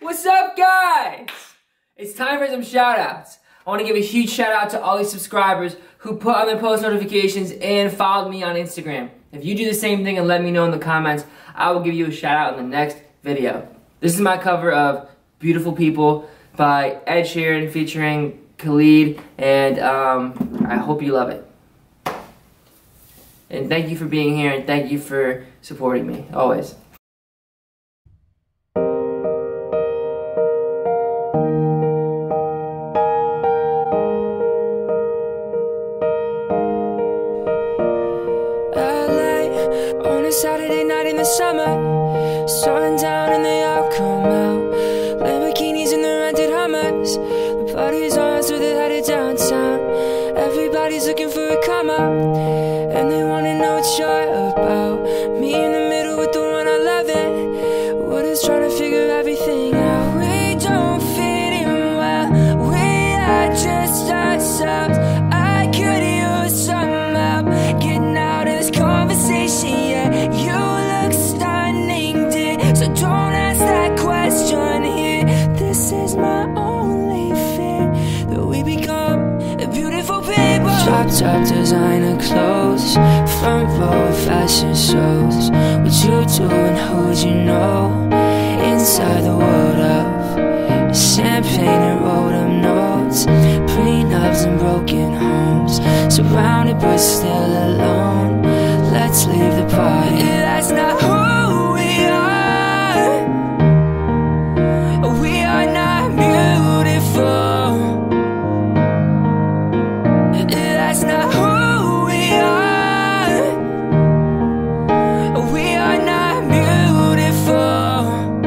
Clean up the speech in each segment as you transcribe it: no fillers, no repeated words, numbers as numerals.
What's up, guys? It's time for some shout-outs. I want to give a huge shout-out to all these subscribers who put on their post notifications and followed me on Instagram. If you do the same thing and let me know in the comments, I will give you a shout-out in the next video. This is my cover of Beautiful People by Ed Sheeran featuring Khalid, and I hope you love it. And thank you for being here, and thank you for supporting me, always. On a Saturday night in the summer, sun down and they all come out. Lamborghinis and the rented Hummers. The party's on, so they're headed downtown. Everybody's looking for a come up, and they wanna know what you're about. Me in the middle with the 111. We're just trying to figure everything out. We don't fit in well, we are just ourselves. I could use some help getting out of this conversation. You look stunning, dear, so don't ask that question here. This is my only fear, that we become a beautiful people. Drop top designer clothes, front row fashion shows. What you do and who'd you know? Inside the world of champagne and wrote up notes, prenups and broken homes, surrounded but still alone. Let's leave the party. That's not who we are. We are not beautiful. That's not who we are. We are not beautiful.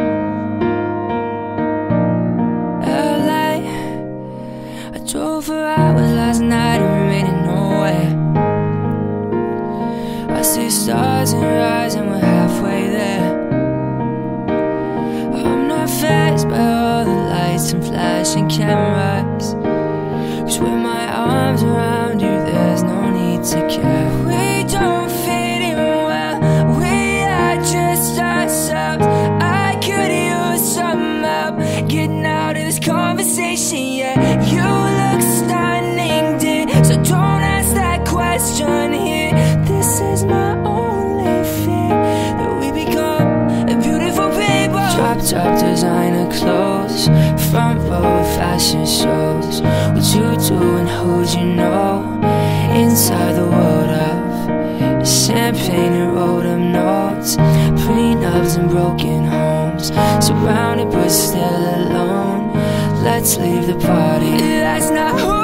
LA, I drove for hours last night and we made it nowhere. I see stars and rise and we're halfway there. I'm not fazed by all the lights and flashing cameras, 'cause with my arms around you there's no need to care. We don't fit in well, we are just ourselves. I could use some help getting out of this conversation. Yeah, you look stunning, dear, so don't ask that question here. This is my only fear, that we become a beautiful people. Drop top designer clothes, front row fashion shows. What you do and who'd you know? Inside the world of champagne and wrote up notes, prenups and broken homes, surrounded but still alone. Let's leave the party. That's not who